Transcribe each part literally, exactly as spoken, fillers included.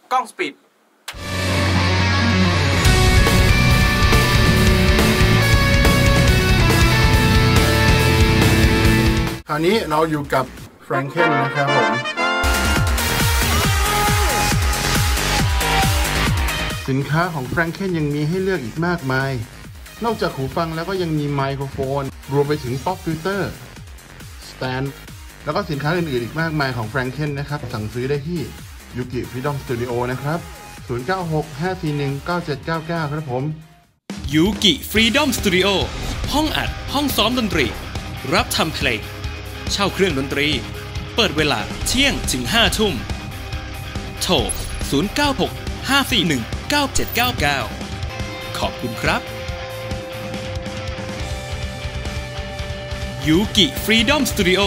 กล้องสปีดคราวนี้เราอยู่กับแฟรงเคนนะครับผมสินค้าของแฟรงเคนยังมีให้เลือกอีกมากมายนอกจากหูฟังแล้วก็ยังมีไมโครโฟนรวมไปถึงป๊อปฟิลเตอร์สแตนด์แล้วก็สินค้าอื่นๆอีกมากมายของแฟรงเคนนะครับสั่งซื้อได้ที่ยูกิฟรีดอมสตูดิโอนะครับศูนย์ เก้า หก ห้า สี่ หนึ่ง เก้า เจ็ด เก้า เก้าครับผมยูกิฟรีดอมสตูดิโอห้องอัดห้องซ้อมดนตรีรับทำเพลงเช่าเครื่องดนตรีเปิดเวลาเที่ยงถึงห้าทุ่มโทรศูนย์ เก้า หก ห้า สี่ หนึ่ง เก้า เจ็ด เก้า เก้าขอบคุณครับยูกิฟรีดอมสตูดิโอ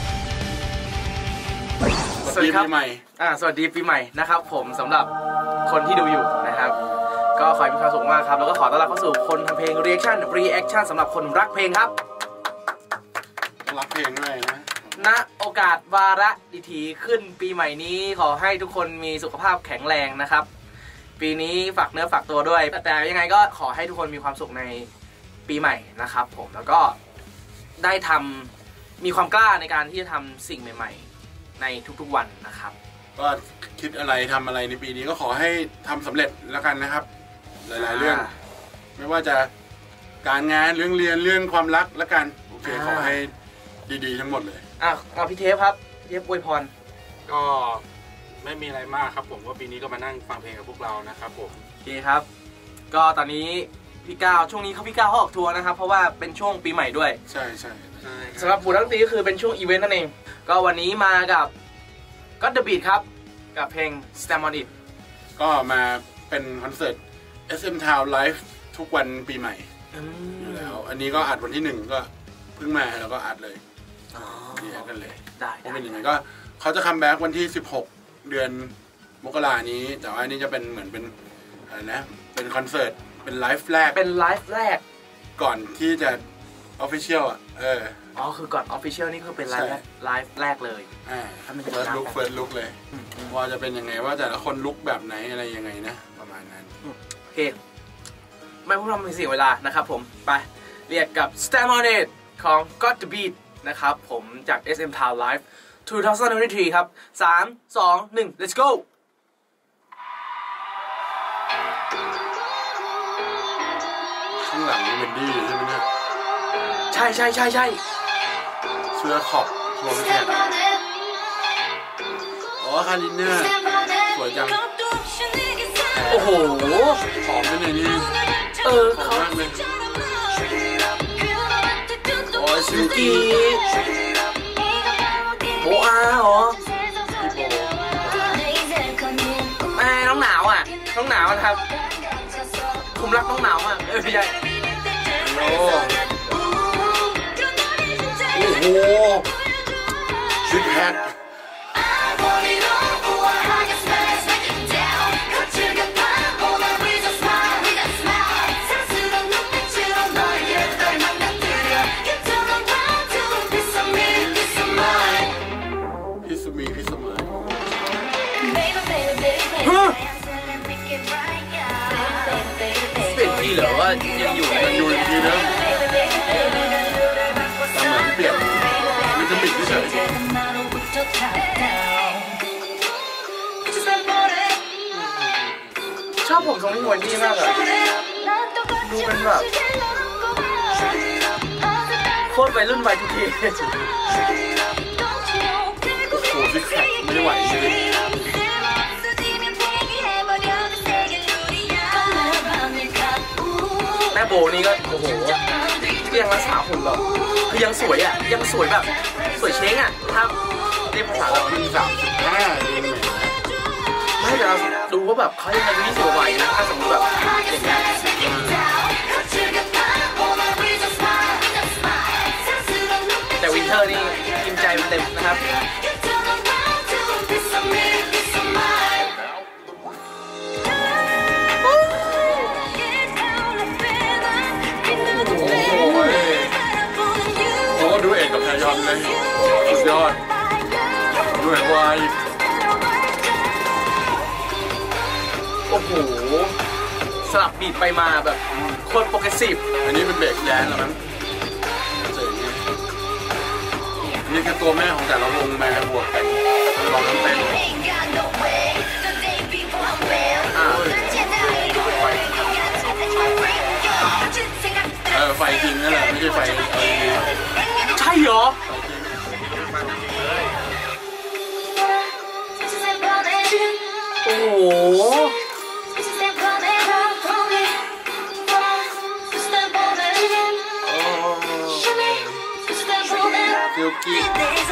สวัสดีครับปีใหม่อ่าสวัสดีปีใหม่นะครับผมสำหรับคนที่ดูอยู่นะครับก็ขอให้มีความสุขมากครับแล้วก็ขอต้อนรับเข้าสู่คนทำเพลง Reaction Reaction สำหรับคนรักเพลงครับรักเพลงด้วยนะณโอกาสวาระดิถีขึ้นปีใหม่นี้ขอให้ทุกคนมีสุขภาพแข็งแรงนะครับปีนี้ฝากเนื้อฝากตัวด้วยแต่ยังไงก็ขอให้ทุกคนมีความสุขในปีใหม่นะครับผมแล้วก็ได้ทำมีความกล้าในการที่จะทำสิ่งใหม่ๆในทุกๆวันนะครับก็คิดอะไรทำอะไรในปีนี้ก็ขอให้ทำสำเร็จแล้วกันนะครับหลายๆเรื่องไม่ว่าจะการงานเรื่องเรียนเรื่องความรักแล้วกันโอเคขอให้ดีๆทั้งหมดเลยอ่ะเอาพี่เทปครับพี่เทปอวยพรก็ไม่มีอะไรมากครับผมว่าปีนี้ก็มานั่งฟังเพลงกับพวกเรานะครับผมโอเคครับก็ตอนนี้พี่ก้าวช่วงนี้เขาพี่ก้าวเขาออกทัวร์นะครับเพราะว่าเป็นช่วงปีใหม่ด้วยใช่ใช่สำหรับปู่ทั้งตีก็คือเป็นช่วงอีเวนต์นั่นเองก็วันนี้มากับก็เดอะบีทครับกับเพลง Stand on It ก็มาเป็นคอนเสิร์ต เอส เอ็ม Town Live ทุกวันปีใหม่อยู่แล้วอันนี้ก็อัดวันที่หนึ่งก็เพิ่งมาแล้วก็อัดเลยเรียกกันเลยได้เพราะเป็นยังไงก็เขาจะคัมแบ็กวันที่สิบหกเดือนมกรานี้แต่ว่าอันนี้จะเป็นเหมือนเป็นอะไรนะเป็นคอนเสิร์ตเป็นไลฟ์แรกเป็นไลฟ์แรกก่อนที่จะออฟฟิเชียลอ่ะเอออ๋อคือก่อนออฟฟิเชียลนี่คือเป็นไลฟ์ไลฟ์แรกเลยอ่าเฟิร์สลุกเฟิร์สลุกเลยว่าจะเป็นยังไงว่าแต่ละคนลุกแบบไหนอะไรยังไงนะประมาณนั้นโอเคไม่พูดทำเป็นเสียเวลานะครับผมไปเรียกกับ Stand on It ของ Got the Beat นะครับผมจาก เอส เอ็ม Town Live สองพันยี่สิบสามครับสาม สอง หนึ่ง let's go ข้างหลังนี่เป็นดี้ใช่ไหมเนี่ยใช่ใช่ใช่ใช่เสื้อขอบโรลแคทอ๋อคาริน่าสวยจังโอ้โหหอมไม่เลยนี่เออเขาโอ้ยซิลกี้โบอาเหรอแม่น้องหนาวอ่ะน้องหนาวนะครับผมรักน้องหนาวมากเออใหญ่โอ้โหซิกแพคเหรอว่ายังอยู่ยังอยู่อีกทีนะแต่เหมือนเปลี่ยนมันจะปิดเฉยชอบผมทรงนี้วันนี้มากเลยดูเป็นแบบโคตรวัยรุ่นวัยทุกทีโอ้โหซิกแพคไม่ไหวจริงแม่โบนี่ก็โอ้โหยังรักษาหุ่นแบบคือยังสวยอ่ะยังสวยแบบสวยเช้งอ่ะถ้าเรียกภาษาเราที่สามสิบห้าเองไหมไม่แต่เราดูว่าแบบเขายังอายุยี่สิบกว่านะถ้าสมมติแบบอย่างเงี้ยแต่วินเทอร์นี่กินใจมันเต็มนะครับดูเอกกับแพยอนเลยสุดยอดดูเอกวายโหสลับบีทไปมาแบบโคตรโปรเกรสซีฟอันนี้เป็นเบรกแดนซ์แล้วมั้งเจ๋งนี่แค่ตัวแม่ของแต่ละวงมาบวกกันลองเต้นเออไฟจริงนั่นแหละไม่ใช่ไฟเออใช่เหรอโอ้โหซิลกี้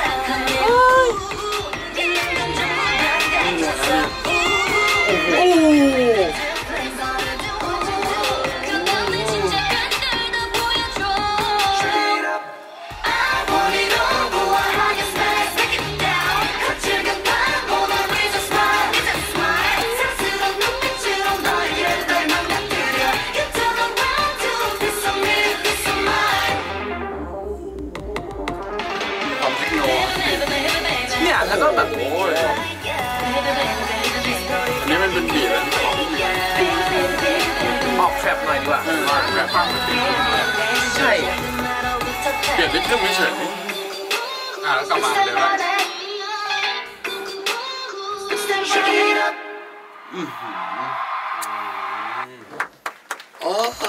แล้วก็แบบโอ้ยอันนี้มันเป็นบีทออกแฟบหน่อยดีกว่าแฟบฟังมันเป็นใช่เปลี่ยนนิดนึงไม่เฉยอ่าแล้วกลับมาเลยว่าอืมโอ้โห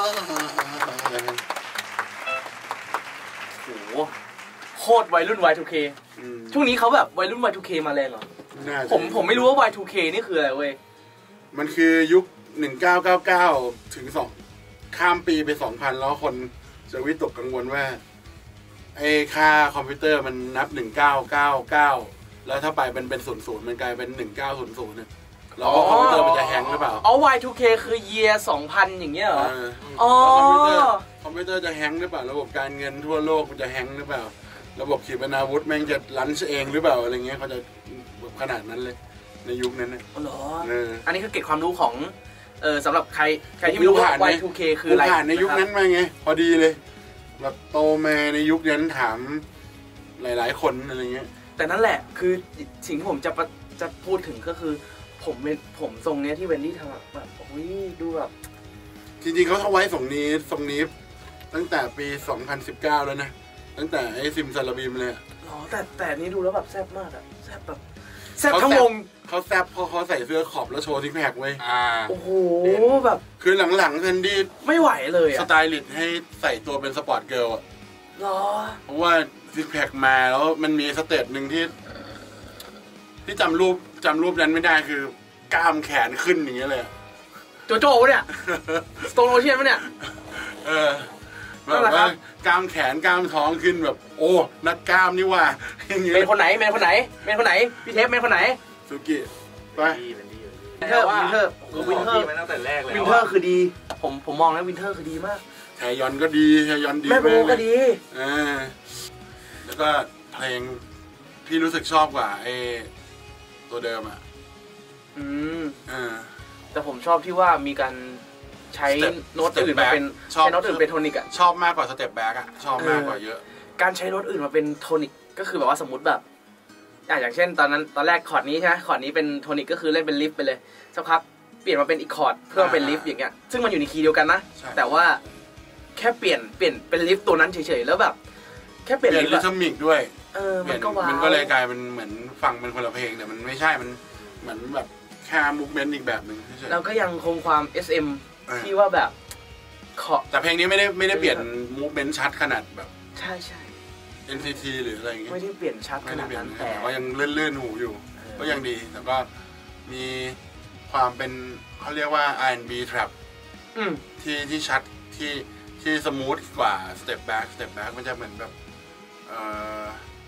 โคตรวัยรุ่น วาย ทู เค ช่วงนี้เขาแบบวัยรุ่น วาย ทู เค มาแรงเหรอผมผมไม่รู้ว่า วาย ทู เค นี่คืออะไรเว้ยมันคือยุคหนึ่งพันเก้าร้อยเก้าสิบเก้าถึงสองข้ามปีไปสองพันแล้วคนจะวิตกกังวลว่าไอ้ค่าคอมพิวเตอร์มันนับหนึ่งพันเก้าร้อยเก้าสิบเก้าแล้วถ้าไปมันเป็นศูนย์ศูนย์มันกลายเป็นหนึ่งพันเก้าร้อยเนี่ยแล้วคอมพิวเตอร์มันจะแฮงก์หรือเปล่าอ๋อ วาย ทู เค คือ year สองพันอย่างเงี้ยเหรออ๋อคอมพิวเตอร์คอมพิวเตอร์จะแฮงก์หรือเปล่าระบบการเงินทั่วโลกมันจะแฮงก์หรือเปล่าระบบขีปนาวุธแม่งจะลันช์เองหรือเปล่าอะไรเงี้ยเขาจะแบบขนาดนั้นเลยในยุคนั้นนะอ๋อเหรออันนี้คือเก็บความรู้ของเออสำหรับใครใครที่ไม่รู้ว่า วาย ทู เค คืออะไรผ่านในยุคนั้นมาไงพอดีเลยแบบโตมาในยุคนั้นถามหลายๆคนอะไรเงี้ยแต่นั่นแหละคือสิ่งที่ผมจะจะพูดถึงก็คือผมเป็นผมทรงเนี้ยที่เวนดี้ทำแบบโอ้ยดูแบบจริงๆเขาทำไว้ทรงนี้ทรงนี้ตั้งแต่ปีสองพันสิบเก้าแล้วนะตั้งแต่ไอ้ซิมซาลาบีมเลยอ๋อแต่แต่นี้ดูแล้วแบบแซ่บมากอะแซ่บแบบแซ่บทั้งวงเขาแซ่บเพราะเขาใส่เสื้อขอบแล้วโชว์ซิกแพคไว้โอ้โหแบบคือหลังๆเซนดี้ไม่ไหวเลยอะสไตลิสต์ให้ใส่ตัวเป็นสปอร์ตเกิร์ลอะหรอเพราะว่าซิกแพคมาแล้วมันมีสเตจหนึ่งที่ที่จำรูปจำรูปนั้นไม่ได้คือกล้ามแขนขึ้นอย่างเงี้ยเลยโจโจ้เนี่ยสโตนโอเชียนปะเนี่ยเออแบบว่ากล้ามแขนกล้ามท้องขึ้นแบบโอ้นักกล้ามนี่ว่าเป็นคนไหนเป็นคนไหนเป็นคนไหนพี่เทปเป็นคนไหนสุกิไปวินเทอร์วินเทอร์วินเทอร์ตั้งแต่แรกเลยวินเทอร์คือดีผมผมมองแล้ววินเทอร์คือดีมากแฮยอนก็ดีแฮยอนดีแม่โบก็ดีอ่าแล้วก็เพลงที่รู้สึกชอบกว่าไอ้ตัวเดิมอ่ะอืมอ่าแต่ผมชอบที่ว่ามีการใช้โน้ตอื่นมาเป็นใช้โน้ตอื่นเป็นโทนิกอ่ะชอบมากกว่าสเต็ปแบ็กอ่ะชอบมากกว่าเยอะการใช้โน้ตอื่นมาเป็นโทนิกก็คือแบบว่าสมมติแบบอย่างเช่นตอนนั้นตอนแรกคอร์ดนี้ใช่ไหมคอร์ดนี้เป็นโทนิกก็คือเล่นเป็นลิฟไปเลยสักพักเปลี่ยนมาเป็นอีกคอร์ดเพื่อเป็นลิฟอย่างเงี้ยซึ่งมันอยู่ในคีย์เดียวกันนะแต่ว่าแค่เปลี่ยนเปลี่ยนเป็นลิฟตัวนั้นเฉยๆแล้วแบบแค่เปลี่ยนลิฟริทึมิกด้วยเออมันก็ว้าวมันก็เลยกลายเป็นเหมือนฟังเป็นคนละเพลงแต่มันไม่ใช่มันเหมือนแบบแค่มูฟเมนต์อีกแบบหนึ่งแล้วก็ยังคงความ เอส เอ็ม ที่ว่าแบบแต่เพลงนี้ไม่ได้ไม่ได้เปลี่ยนมูฟเมนต์ชัดขนาดแบบใช่ใช่เอ็น ซี ที หรืออะไรอย่างเงี้ยไม่ได้เปลี่ยนชัดขนาดนั้นแต่ก็ยังลื่นๆหูอยู่ก็ยังดีแล้วก็มีความเป็นเขาเรียกว่า อาร์ แอนด์ บี trap ที่ที่ชัดที่ที่สมูทกว่า step back step back มันจะเหมือนแบบเอ่อ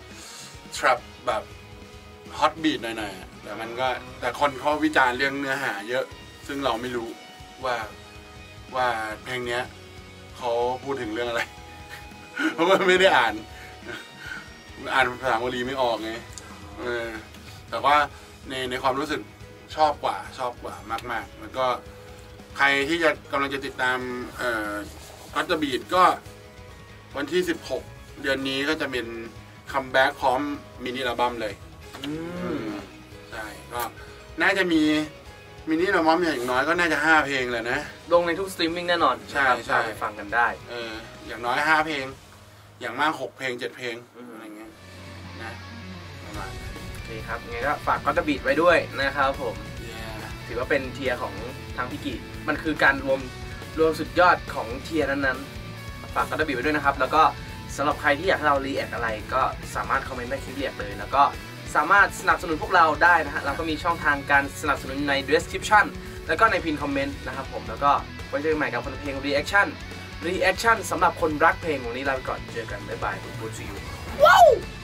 trap แบบ hot beat หน่อยๆแต่มันก็แต่คนเขาวิจารณ์เรื่องเนื้อหาเยอะซึ่งเราไม่รู้ว่าว่าเพลงเนี้ยเขาพูดถึงเรื่องอะไรเพราะว่าไม่ได้อ่านอ่านภาษาบาลีไม่ออกไงเออแต่ว่าในในความรู้สึกชอบกว่าชอบกว่ามากๆแล้วก็ใครที่จะกำลังจะติดตามเอ่ออัลตบีทก็วันที่สิบหกเดือนนี้ก็จะเป็นคัมแบ็กพร้อมมินิอัลบั้มเลยใช่ก็น่าจะมีมินิละมอมอย่างน้อยก็น่าจะห้าเพลงแหละนะลงในทุกสตรีมมิ่งแน่นอนใช่ใช่ไปฟังกันได้เอออย่างน้อยห้าเพลงอย่างมากหกเพลงเจ็ดเพลงอะไรเงี้ยนะประมาณโอเคครับไงก็ฝากก็จะบีดไว้ด้วยนะครับผมถือว่าเป็นเทียร์ของทางพี่กิมันคือการรวมรวมสุดยอดของเทียร์นั้นๆฝากก็จะบีดไว้ด้วยนะครับแล้วก็สำหรับใครที่อยากให้เรารีแอคอะไรก็สามารถคอมเมนต์ได้คลิปรีแอคเลยแล้วก็สามารถสนับสนุนพวกเราได้นะฮะเราก็มีช่องทางการสนับสนุนใน description แล้วก็ในพินคอมเมนต์นะครับผมแล้วก็ไว้เจอกันใหม่กับเพลง reaction reaction สำหรับคนรักเพลงวันนี้ลาไปก่อนเจอกันบ๊ายบาย Good to you ว้าว